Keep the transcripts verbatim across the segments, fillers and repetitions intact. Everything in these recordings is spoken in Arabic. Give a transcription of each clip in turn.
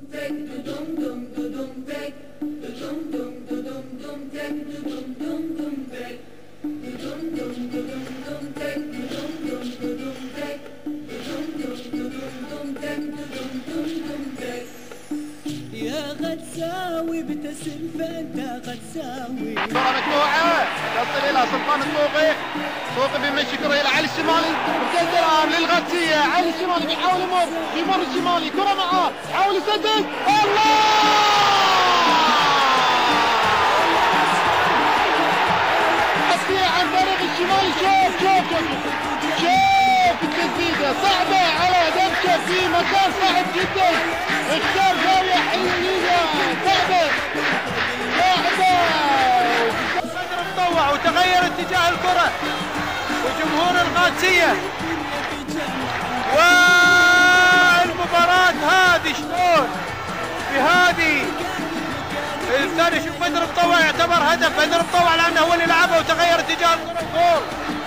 يا غتساوي بتسم فانت غتساوي. كرة مجموعة تصل إلى سلطان الطوقي، الطوقي بيمشي كرة إلى علي الشمالي، وبتنزل للغتسية، علي الشمالي بيحاول يمر، يمر الشمالي، كرة معاه، حاول يسدد، الله! غتسية عن طريق الشمالي، شوف شوف شوف شوف التسديدة صعبة على دبشة في مكان صعب جدا، اختار زاوية حلوة صعبة صعبة. بدر مطوع وتغير اتجاه الكرة وجمهور القادسية، والمباراة هذه شلون بهذه الثاني. شوف بدر مطوع يعتبر هدف، بدر مطوع لأنه هو اللي لعبه وتغير اتجاه الكرة. جول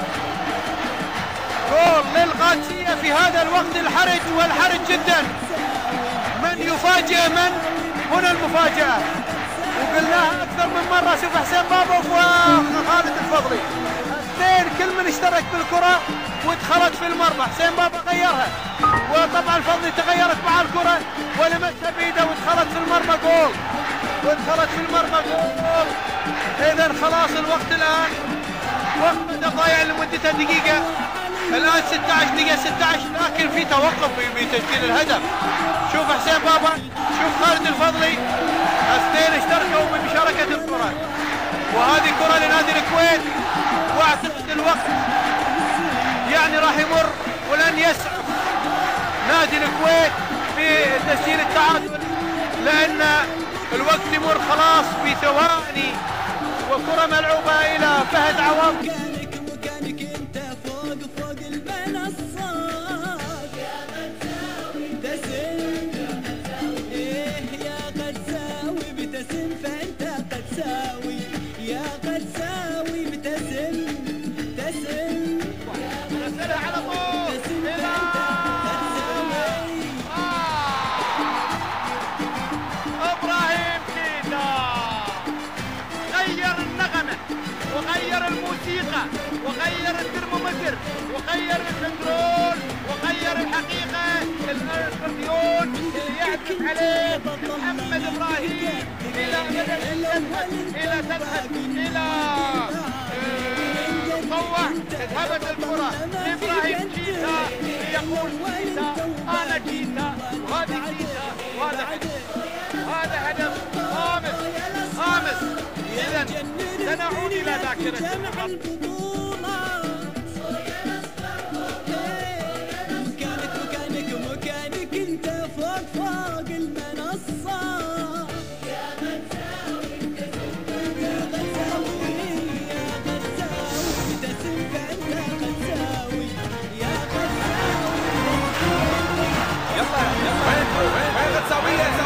جول للقادسية في هذا الوقت الحرج والحرج جدا. من يفاجئ من؟ هنا المفاجأة، وقلناها أكثر من مرة. شوف حسين بابوف وخالد الفضلي اثنين كل من اشترك بالكرة ودخلت في المرمى. حسين بابا غيرها، وطبعا الفضلي تغيرت مع الكرة ولمسها بيده ودخلت في المرمى. جول ودخلت في المرمى جول. إذا خلاص الوقت الآن وقت ضايع لمدة دقيقة، الآن ستة عشر دقيقة ستة عشر، لكن في توقف في تسجيل الهدف. شوف حسين بابا، شوف خالد الفضلي، الاثنين اشتركوا بمشاركة الكرة، وهذه كرة لنادي الكويت. واعتقد الوقت يعني راح يمر ولن يسعف نادي الكويت في تسجيل التعادل، لأن الوقت يمر خلاص في ثواني. وكرة ملعوبة إلى فهد عوض. وغير الموسيقى وغير الترمومتر وغير الكنترول وغير الحقيقة الاكورديون اللي يعزف عليه محمد ابراهيم الى الى تذهب الى مطوع. ذهبت الكرة لابراهيم جيتا ليقول جيتا انا جيتا، وهذه جيتا، وهذا هدف، هذا هدف خامس خامس. اذا سنعود الى ذاكرة مكانك مكانك مكانك انت فوق فوق المنصة. يا غزاوي يا غزاوي يا غزاوي تسم انت غزاوي يا غزاوي. يلا يلا وين وين غزاوية؟